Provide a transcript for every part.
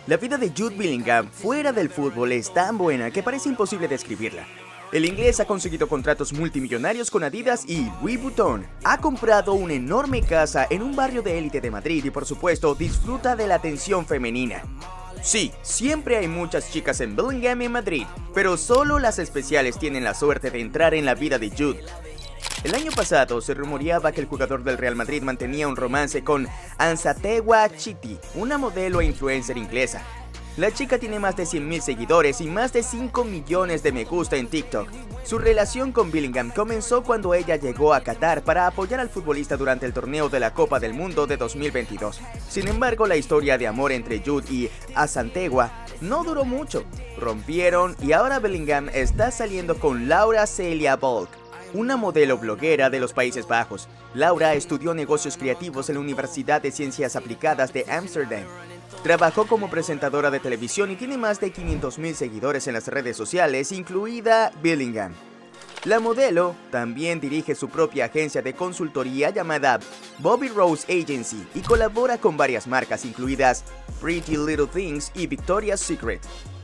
La vida de Jude Bellingham fuera del fútbol es tan buena que parece imposible describirla. El inglés ha conseguido contratos multimillonarios con Adidas y Louis Vuitton. Ha comprado una enorme casa en un barrio de élite de Madrid y por supuesto disfruta de la atención femenina. Sí, siempre hay muchas chicas en Bellingham y en Madrid, pero solo las especiales tienen la suerte de entrar en la vida de Jude. El año pasado se rumoreaba que el jugador del Real Madrid mantenía un romance con Ansatewa Chiti, una modelo e influencer inglesa. La chica tiene más de 100.000 seguidores y más de 5 millones de me gusta en TikTok. Su relación con Bellingham comenzó cuando ella llegó a Qatar para apoyar al futbolista durante el torneo de la Copa del Mundo de 2022. Sin embargo, la historia de amor entre Jude y Asantegua no duró mucho. Rompieron y ahora Bellingham está saliendo con Laura Celia Volk, una modelo bloguera de los Países Bajos. Laura estudió negocios creativos en la Universidad de Ciencias Aplicadas de Ámsterdam. Trabajó como presentadora de televisión y tiene más de 500.000 seguidores en las redes sociales, incluida Bellingham. La modelo también dirige su propia agencia de consultoría llamada Bobby Rose Agency y colabora con varias marcas incluidas Pretty Little Things y Victoria's Secret.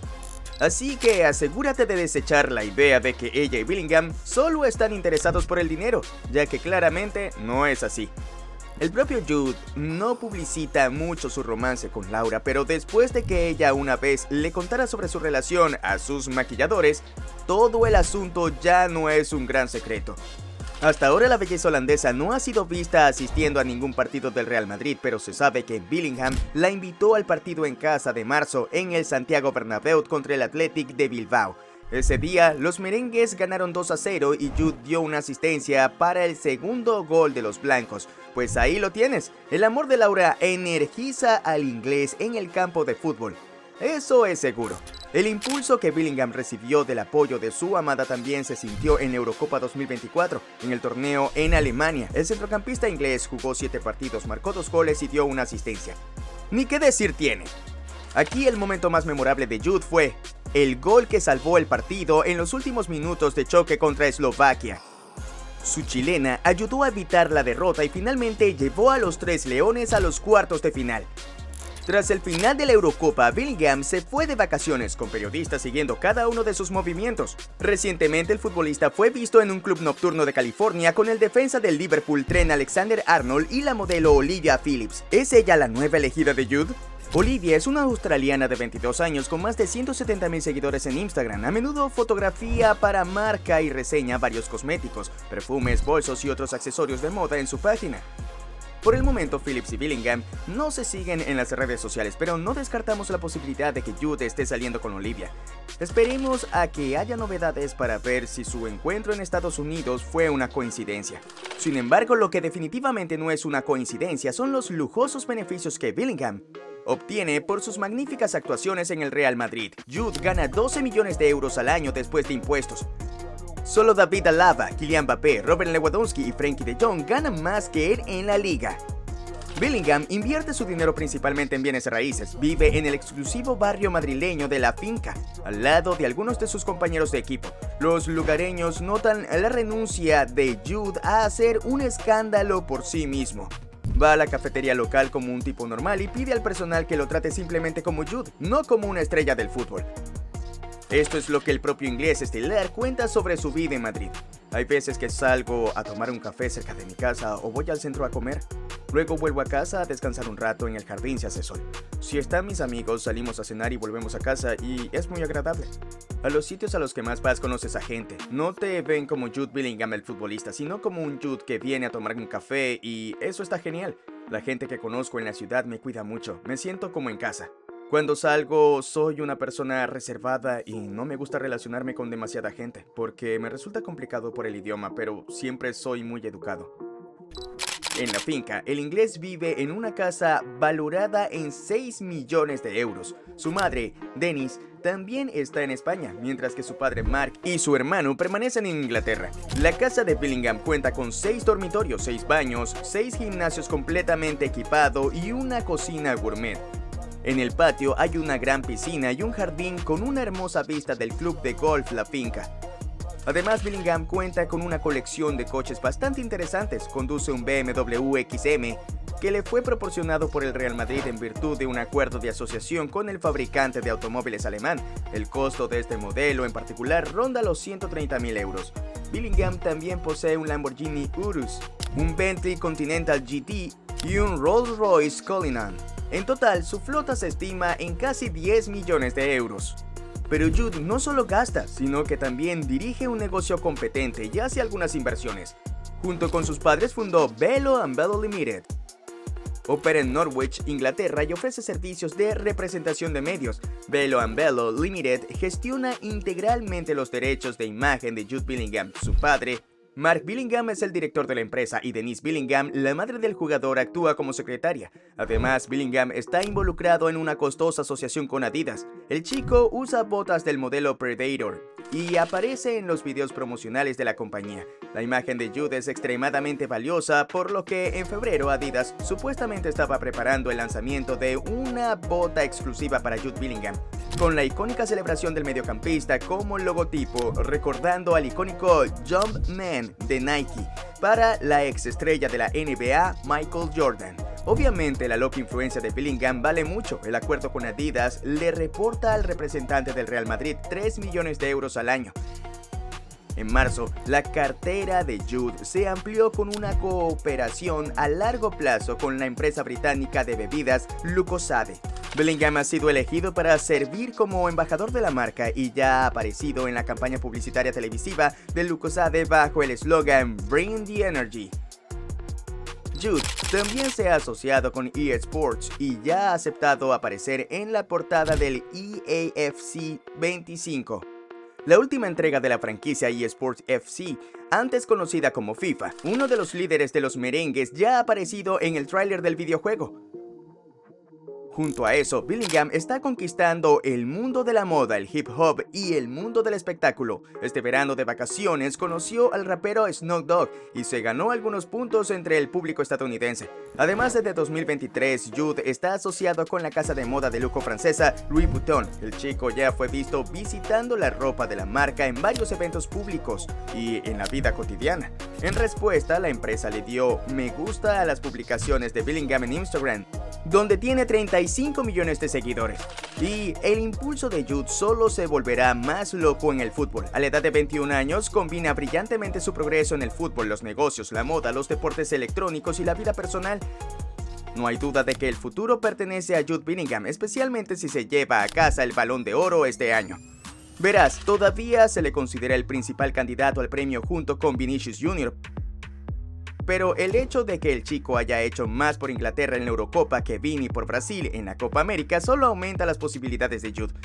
Así que asegúrate de desechar la idea de que ella y Bellingham solo están interesados por el dinero, ya que claramente no es así. El propio Jude no publicita mucho su romance con Laura, pero después de que ella una vez le contara sobre su relación a sus maquilladores, todo el asunto ya no es un gran secreto. Hasta ahora la belleza holandesa no ha sido vista asistiendo a ningún partido del Real Madrid, pero se sabe que Bellingham la invitó al partido en casa de marzo en el Santiago Bernabéu contra el Athletic de Bilbao. Ese día, los merengues ganaron 2-0 y Jude dio una asistencia para el segundo gol de los blancos. Pues ahí lo tienes, el amor de Laura energiza al inglés en el campo de fútbol. Eso es seguro. El impulso que Bellingham recibió del apoyo de su amada también se sintió en la Eurocopa 2024, en el torneo en Alemania. El centrocampista inglés jugó 7 partidos, marcó 2 goles y dio una asistencia. Ni qué decir tiene. Aquí el momento más memorable de Jude fue el gol que salvó el partido en los últimos minutos de choque contra Eslovaquia. Su chilena ayudó a evitar la derrota y finalmente llevó a los Tres Leones a los cuartos de final. Tras el final de la Eurocopa, Bellingham se fue de vacaciones con periodistas siguiendo cada uno de sus movimientos. Recientemente el futbolista fue visto en un club nocturno de California con el defensa del Liverpool Trent Alexander-Arnold y la modelo Olivia Phillips. ¿Es ella la nueva elegida de Jude? Olivia es una australiana de 22 años con más de 170.000 seguidores en Instagram. A menudo fotografía para marca y reseña varios cosméticos, perfumes, bolsos y otros accesorios de moda en su página. Por el momento, Phillips y Bellingham no se siguen en las redes sociales, pero no descartamos la posibilidad de que Jude esté saliendo con Olivia. Esperemos a que haya novedades para ver si su encuentro en Estados Unidos fue una coincidencia. Sin embargo, lo que definitivamente no es una coincidencia son los lujosos beneficios que Bellingham obtiene por sus magníficas actuaciones en el Real Madrid. Jude gana 12 millones de euros al año después de impuestos. Solo David Alaba, Kylian Mbappé, Robert Lewandowski y Frenkie de Jong ganan más que él en la liga. Bellingham invierte su dinero principalmente en bienes raíces. Vive en el exclusivo barrio madrileño de La Finca, al lado de algunos de sus compañeros de equipo. Los lugareños notan la renuncia de Jude a hacer un escándalo por sí mismo. Va a la cafetería local como un tipo normal y pide al personal que lo trate simplemente como Jude, no como una estrella del fútbol. Esto es lo que el propio inglés estelar cuenta sobre su vida en Madrid. Hay veces que salgo a tomar un café cerca de mi casa o voy al centro a comer. Luego vuelvo a casa a descansar un rato en el jardín si hace sol. Si están mis amigos, salimos a cenar y volvemos a casa y es muy agradable. A los sitios a los que más vas conoces a gente. No te ven como Jude Bellingham el futbolista, sino como un Jude que viene a tomar un café y eso está genial. La gente que conozco en la ciudad me cuida mucho, me siento como en casa. Cuando salgo soy una persona reservada y no me gusta relacionarme con demasiada gente, porque me resulta complicado por el idioma, pero siempre soy muy educado. En La Finca, el inglés vive en una casa valorada en 6 millones de euros. Su madre, Dennis, también está en España, mientras que su padre Mark y su hermano permanecen en Inglaterra. La casa de Bellingham cuenta con 6 dormitorios, 6 baños, 6 gimnasios completamente equipado y una cocina gourmet. En el patio hay una gran piscina y un jardín con una hermosa vista del club de golf La Finca. Además, Bellingham cuenta con una colección de coches bastante interesantes. Conduce un BMW XM, que le fue proporcionado por el Real Madrid en virtud de un acuerdo de asociación con el fabricante de automóviles alemán. El costo de este modelo en particular ronda los 130.000 euros. Bellingham también posee un Lamborghini Urus, un Bentley Continental GT y un Rolls-Royce Cullinan. En total, su flota se estima en casi 10 millones de euros. Pero Jude no solo gasta, sino que también dirige un negocio competente y hace algunas inversiones. Junto con sus padres fundó Bello & Bello Limited. Opera en Norwich, Inglaterra y ofrece servicios de representación de medios. Bello & Bello Limited gestiona integralmente los derechos de imagen de Jude Bellingham. Su padre, Mark Bellingham, es el director de la empresa y Denise Bellingham, la madre del jugador, actúa como secretaria. Además, Bellingham está involucrado en una costosa asociación con Adidas. El chico usa botas del modelo Predator y aparece en los videos promocionales de la compañía. La imagen de Jude es extremadamente valiosa, por lo que en febrero Adidas supuestamente estaba preparando el lanzamiento de una bota exclusiva para Jude Bellingham, con la icónica celebración del mediocampista como logotipo, recordando al icónico Jumpman de Nike para la ex estrella de la NBA, Michael Jordan. Obviamente la loca influencia de Bellingham vale mucho. El acuerdo con Adidas le reporta al representante del Real Madrid 3 millones de euros al año. En marzo, la cartera de Jude se amplió con una cooperación a largo plazo con la empresa británica de bebidas Lucozade. Bellingham ha sido elegido para servir como embajador de la marca y ya ha aparecido en la campaña publicitaria televisiva de Lucozade bajo el eslogan Bring the Energy. Jude también se ha asociado con EA Sports y ya ha aceptado aparecer en la portada del EAFC 25. La última entrega de la franquicia eSports FC, antes conocida como FIFA. Uno de los líderes de los merengues ya ha aparecido en el tráiler del videojuego. Junto a eso, Bellingham está conquistando el mundo de la moda, el hip hop y el mundo del espectáculo. Este verano de vacaciones conoció al rapero Snoop Dogg y se ganó algunos puntos entre el público estadounidense. Además, desde 2023, Jude está asociado con la casa de moda de lujo francesa Louis Vuitton. El chico ya fue visto visitando la ropa de la marca en varios eventos públicos y en la vida cotidiana. En respuesta, la empresa le dio me gusta a las publicaciones de Bellingham en Instagram, donde tiene 35 millones de seguidores. Y el impulso de Jude solo se volverá más loco en el fútbol. A la edad de 21 años, combina brillantemente su progreso en el fútbol, los negocios, la moda, los deportes electrónicos y la vida personal. No hay duda de que el futuro pertenece a Jude Bellingham, especialmente si se lleva a casa el Balón de Oro este año. Verás, todavía se le considera el principal candidato al premio junto con Vinicius Jr., pero el hecho de que el chico haya hecho más por Inglaterra en la Eurocopa que Vini por Brasil en la Copa América solo aumenta las posibilidades de Jude.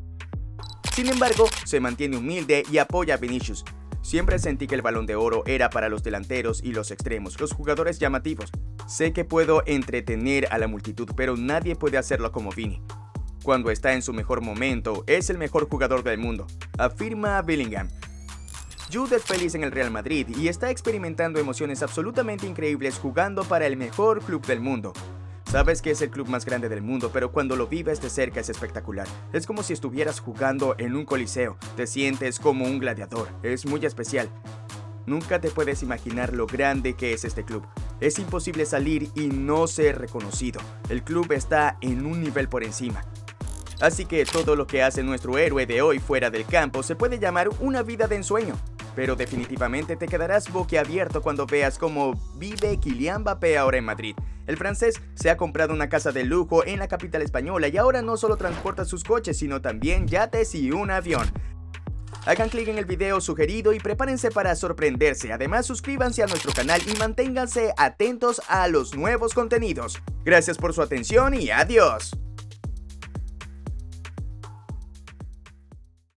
Sin embargo, se mantiene humilde y apoya a Vinicius. Siempre sentí que el Balón de Oro era para los delanteros y los extremos, los jugadores llamativos. Sé que puedo entretener a la multitud, pero nadie puede hacerlo como Vini. Cuando está en su mejor momento, es el mejor jugador del mundo, afirma Bellingham. Jude es feliz en el Real Madrid y está experimentando emociones absolutamente increíbles jugando para el mejor club del mundo. Sabes que es el club más grande del mundo, pero cuando lo vives de cerca es espectacular. Es como si estuvieras jugando en un coliseo, te sientes como un gladiador, es muy especial. Nunca te puedes imaginar lo grande que es este club. Es imposible salir y no ser reconocido. El club está en un nivel por encima. Así que todo lo que hace nuestro héroe de hoy fuera del campo se puede llamar una vida de ensueño. Pero definitivamente te quedarás boquiabierto cuando veas cómo vive Kylian Mbappé ahora en Madrid. El francés se ha comprado una casa de lujo en la capital española y ahora no solo transporta sus coches, sino también yates y un avión. Hagan clic en el video sugerido y prepárense para sorprenderse. Además, suscríbanse a nuestro canal y manténganse atentos a los nuevos contenidos. Gracias por su atención y adiós.